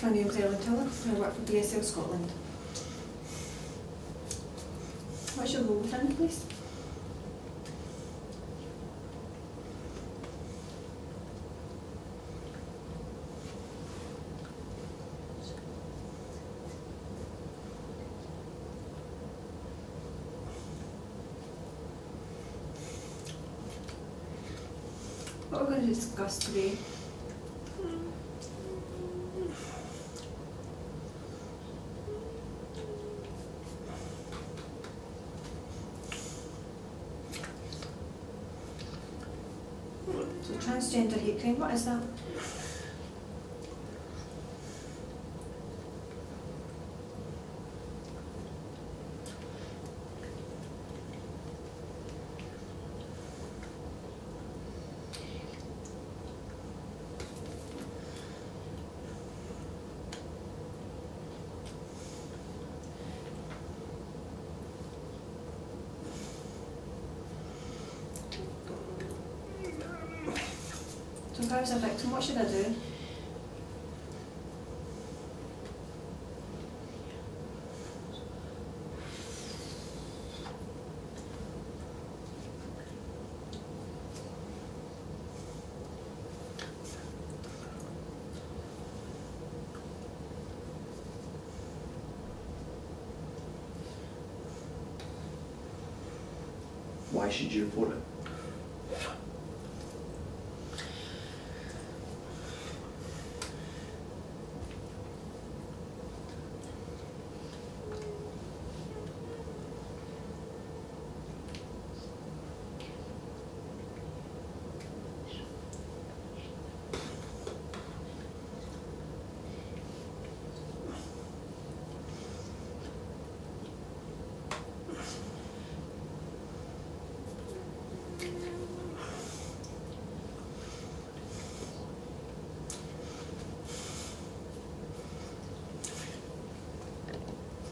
My name's Erelend Tulloch and I work for BSL Scotland. What's your role within the police? What we're going to discuss today so transgender hate crime, what is that? So if I was a victim, what should I do? Why should you report it?